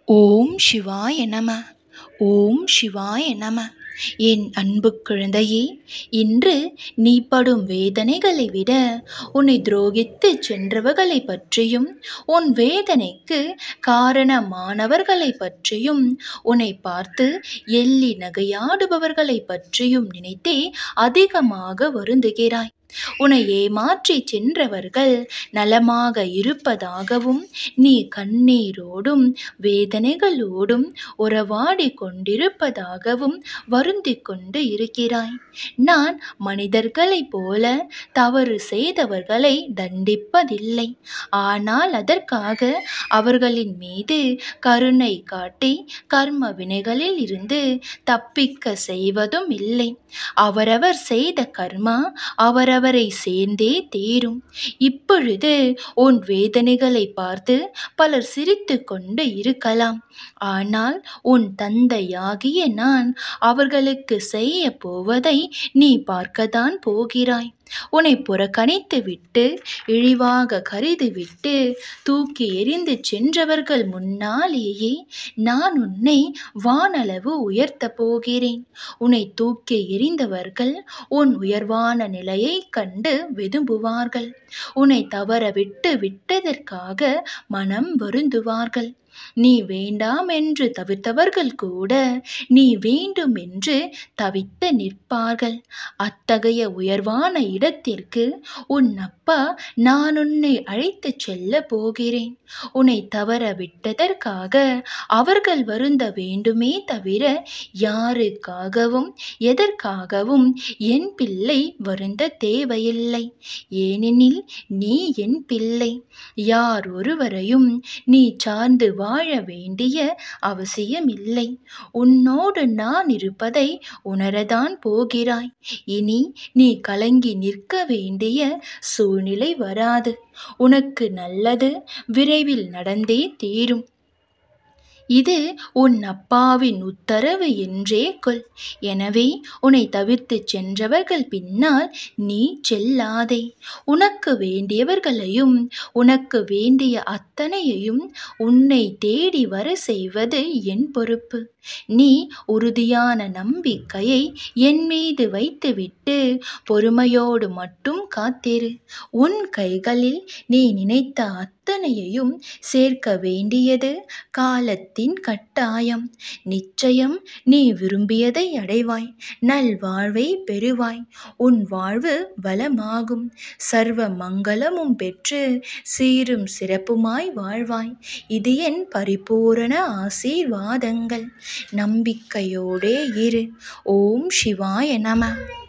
ஓம் சிவாய நம. ஓம் சிவாய நம. என் அன்பு குழந்தையே, இன்று நீ படும் வேதனைகளை விட உன்னை துரோகித்து சென்றவர்களை பற்றியும் உன் வேதனைக்கு காரணமானவர்களை பற்றியும் உன்னை பார்த்து எள்ளி நகையாடுபவர்களை பற்றியும் நினைத்தே அதிகமாக வருந்துகிறாய். உன்னை ஏமாற்றி சென்றவர்கள் நலமாக இருப்பதாகவும் நீ கண்ணீரோடும் வேதனைகளோடும் உறவாடி கொண்டிருப்பதாகவும் வருந்தி கொண்டு இருக்கிறாய். நான் மனிதர்களைப் போல தவறு செய்தவர்களை தண்டிப்பதில்லை. ஆனால் அதற்காக அவர்களின் மீது கருணை காட்டி கர்ம வினைகளில் இருந்து தப்பிக்க செய்வதும் இல்லை. அவரவர் செய்த கர்மா அவரவரை சேர்ந்தே தீரும். இப்பொழுது உன் வேதனைகளை பார்த்து பலர் சிரித்து கொண்டு இருக்கலாம். ஆனால் உன் தந்தையாகிய நான் அவர்களுக்கு செய்ய போவதை நீ பார்க்கத்தான் போகிறாய். உன்னை புறக்கணித்து விட்டு இழிவாக கருதிவிட்டு தூக்கி எறிந்து சென்றவர்கள் முன்னாலேயே நான் உன்னை வானளவு உயர்த்த போகிறேன். உன்னை தூக்கி எறிந்தவர்கள் உன் உயர்வான நிலையை கண்டு வெதும்புவார்கள். உன்னை தவற விட்டு விட்டதற்காக மனம் வருந்துவார்கள். நீ வேண்டாம் என்று தவிர்த்தவர்கள் கூட நீ வேண்டும் என்று தவித்து நிற்பார்கள். அத்தகைய உயர்வான இடத்திற்கு உன் அப்பா நான் உன்னை அழைத்து செல்ல போகிறேன். உன்னை தவற விட்டதற்காக அவர்கள் வருந்த வேண்டுமே தவிர யாருக்காகவும் எதற்காகவும் என் பிள்ளை வருந்த தேவையில்லை. ஏனெனில் நீ என் பிள்ளை. யார் ஒருவரையும் நீ சார்ந்து வாழ வேண்டிய அவசியமில்லை. உன்னோடு நான் இருப்பதை உணரதான் போகிறாய். இனி நீ கலங்கி நிற்க வேண்டிய சூழ்நிலை வராது. உனக்கு நல்லது விரைவில் நடந்தே தீரும். இது உன் அப்பாவின் உத்தரவு என்றே கொள். எனவே உன்னை தவிர்த்து சென்றவர்கள் பின்னால் நீ செல்லாதே. உனக்கு வேண்டியவர்களையும் உனக்கு வேண்டிய அத்தனையையும் உன்னை தேடி வர செய்வது என் பொறுப்பு. நீ உறுதியான நம்பிக்கையை என் மீது வைத்துவிட்டு பொறுமையோடு மட்டும் காத்திரு. உன் கைகளில் நீ நினைத்த அத்தனையையும் சேர்க்க வேண்டியது காலத்தின் கட்டாயம். நிச்சயம் நீ விரும்பியதை அடைவாய். நல்வாழ்வை பெறுவாய். உன் வாழ்வு வளமாகும். சர்வ மங்களமும் பெற்று சீரும் சிறப்புமாய் வாழ்வாய். இது என் பரிபூரண ஆசீர்வாதங்கள். நம்பிக்கையோடே இரு. ஓம் சிவாய நம.